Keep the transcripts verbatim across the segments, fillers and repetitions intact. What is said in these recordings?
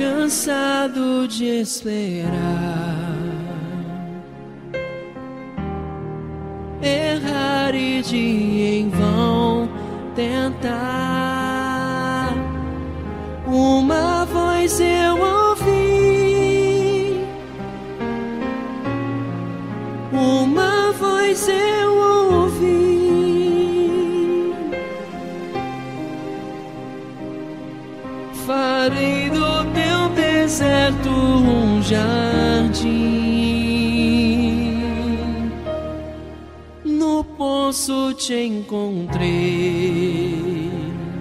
cansado de esperar, errar e de em vão tentar. Uma voz eu ouvi, uma voz eu ouvi. Farei do teu deserto um jardim, no poço te encontrei,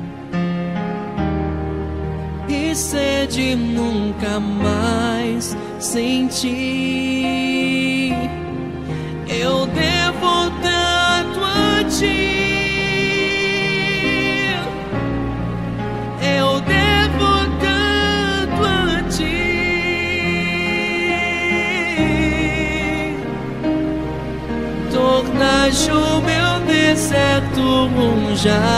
e sede nunca mais senti. Eu devo tanto a ti, eu devo tanto a ti. Tornaste o meu deserto um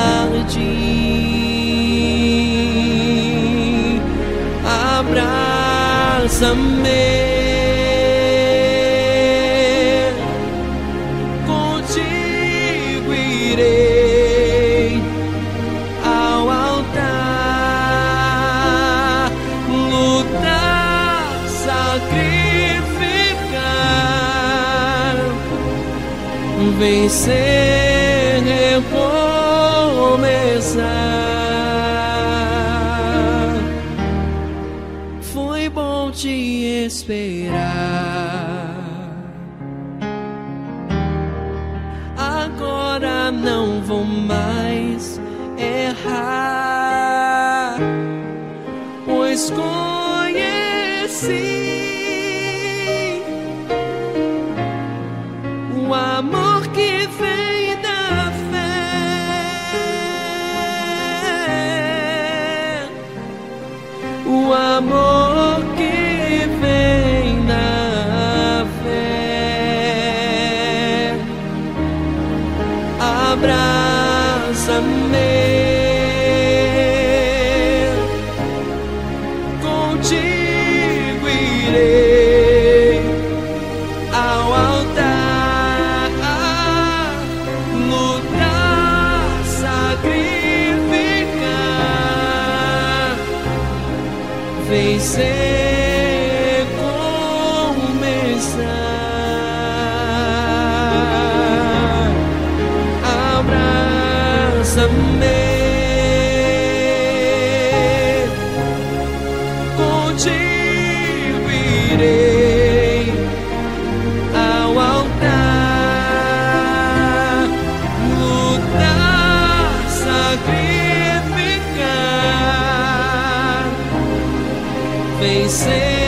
jardim. Abraça-me, contigo irei ao altar, lutar, sacrificar, vencer, recomeçar. Foi bom te esperar, agora não vou mais errar, pois conheci o amor que vem da fé, o amor que vem da fé. Abraça-me, contigo irei ao altar, lutar, sacrificar, vencer, começar. Abraça-me, contigo irei ao altar, lutar, sacrificar, vencer.